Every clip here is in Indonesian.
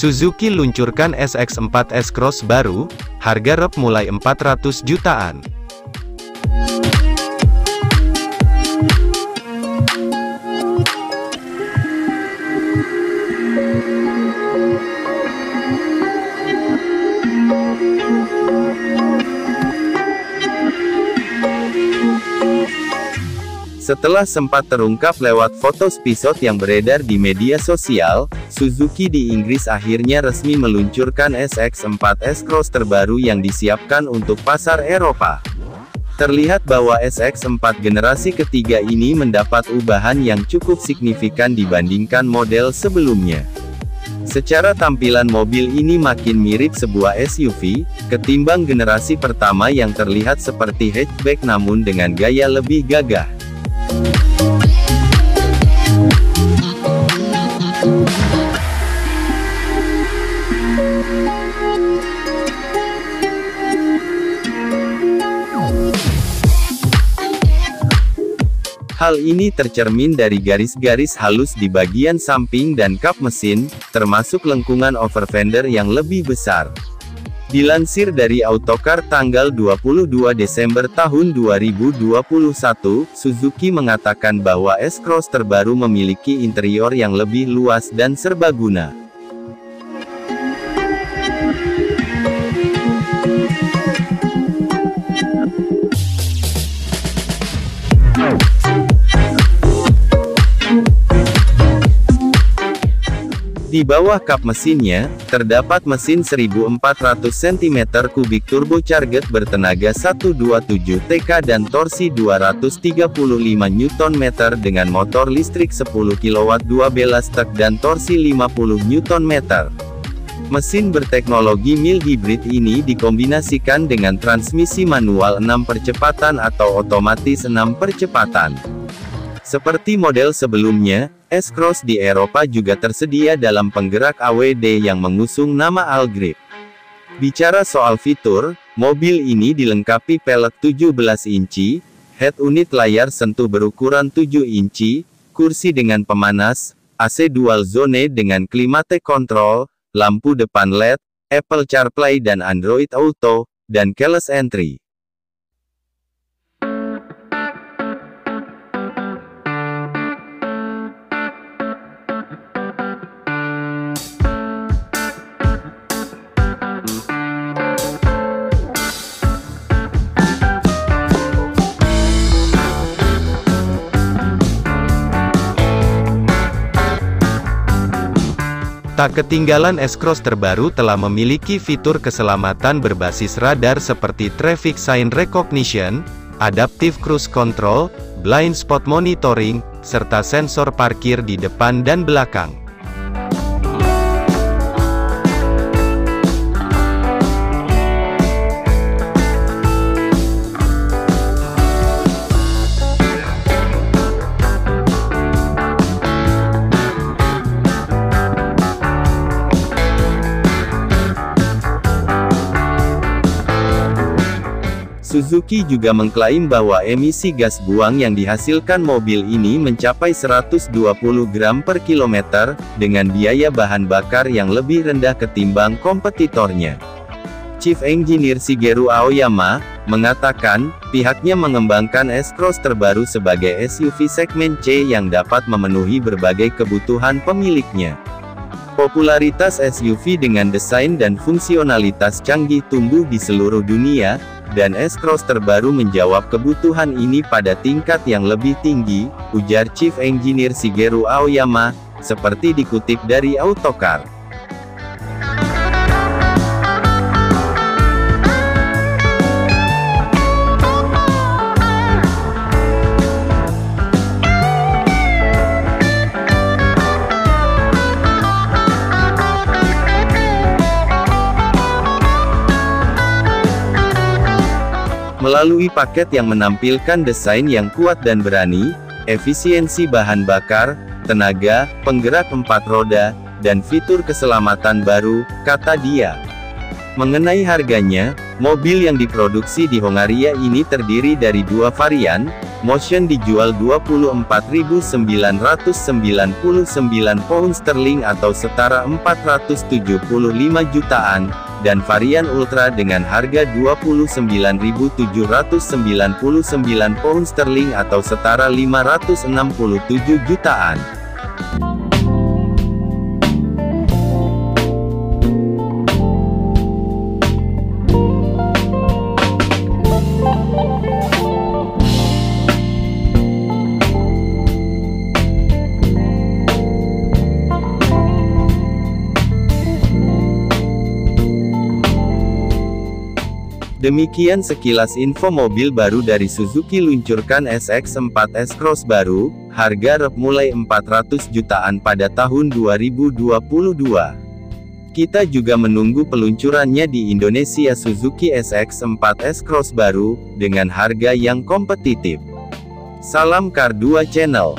Suzuki luncurkan SX4 S-Cross baru, harga rep mulai 400 jutaan. Setelah sempat terungkap lewat foto screenshot yang beredar di media sosial, Suzuki di Inggris akhirnya resmi meluncurkan SX4 S-Cross terbaru yang disiapkan untuk pasar Eropa. Terlihat bahwa SX4 generasi ketiga ini mendapat ubahan yang cukup signifikan dibandingkan model sebelumnya. Secara tampilan mobil ini makin mirip sebuah SUV, ketimbang generasi pertama yang terlihat seperti hatchback namun dengan gaya lebih gagah. Hal ini tercermin dari garis-garis halus di bagian samping dan kap mesin, termasuk lengkungan over fender yang lebih besar. Dilansir dari Autocar tanggal 22 Desember tahun 2021, Suzuki mengatakan bahwa S-Cross terbaru memiliki interior yang lebih luas dan serbaguna. Di bawah kap mesinnya, terdapat mesin 1400 cm3 turbocharged bertenaga 127 TK dan torsi 235 Nm dengan motor listrik 10 kW 12 stek dan torsi 50 Nm. Mesin berteknologi mild hybrid ini dikombinasikan dengan transmisi manual 6 percepatan atau otomatis 6 percepatan. Seperti model sebelumnya, S-Cross di Eropa juga tersedia dalam penggerak AWD yang mengusung nama Allgrip. Bicara soal fitur, mobil ini dilengkapi pelek 17 inci, head unit layar sentuh berukuran 7 inci, kursi dengan pemanas, AC dual zone dengan climate control, lampu depan LED, Apple CarPlay dan Android Auto, dan keyless entry. Tak ketinggalan, S-Cross terbaru telah memiliki fitur keselamatan berbasis radar seperti Traffic Sign Recognition, Adaptive Cruise Control, Blind Spot Monitoring, serta sensor parkir di depan dan belakang. Suzuki juga mengklaim bahwa emisi gas buang yang dihasilkan mobil ini mencapai 120 gram per kilometer, dengan biaya bahan bakar yang lebih rendah ketimbang kompetitornya. Chief Engineer Shigeru Aoyama mengatakan, pihaknya mengembangkan S-Cross terbaru sebagai SUV segmen C yang dapat memenuhi berbagai kebutuhan pemiliknya. Popularitas SUV dengan desain dan fungsionalitas canggih tumbuh di seluruh dunia, dan S-Cross terbaru menjawab kebutuhan ini pada tingkat yang lebih tinggi, ujar Chief Engineer Shigeru Aoyama, seperti dikutip dari Autocar. Melalui paket yang menampilkan desain yang kuat dan berani, efisiensi bahan bakar, tenaga, penggerak 4 roda, dan fitur keselamatan baru, kata dia. Mengenai harganya, mobil yang diproduksi di Hongaria ini terdiri dari dua varian. Motion dijual 24.999 pound sterling atau setara 475 jutaan, dan varian Ultra dengan harga 29.799 pound sterling atau setara 567 jutaan. Demikian sekilas info mobil baru dari Suzuki luncurkan SX4 S-Cross baru, harga rep mulai 400 jutaan pada tahun 2022. Kita juga menunggu peluncurannya di Indonesia Suzuki SX4 S-Cross baru, dengan harga yang kompetitif. Salam Car 2 Channel.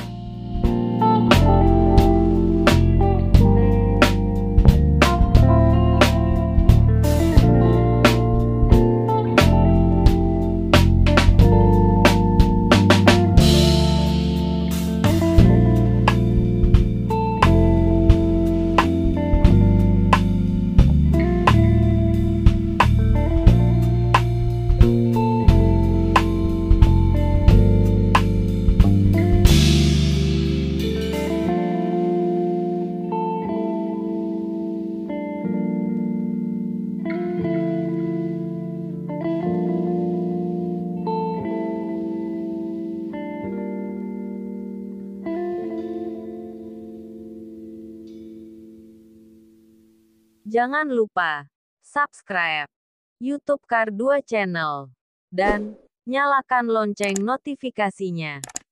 Jangan lupa subscribe YouTube Car 2 Channel dan nyalakan lonceng notifikasinya.